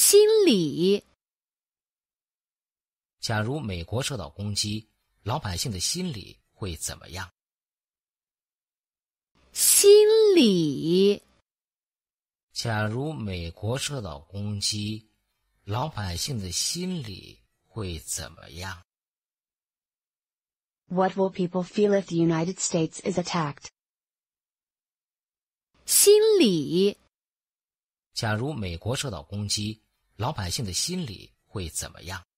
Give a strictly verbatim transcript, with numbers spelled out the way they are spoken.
心理。 假如美国受到攻击，老百姓的心理会怎么样？ 心理。 假如美国受到攻击，老百姓的心理会怎么样？ What will people feel if the United States is attacked? 心理。 假如美国受到攻击，老百姓的心理会怎么样？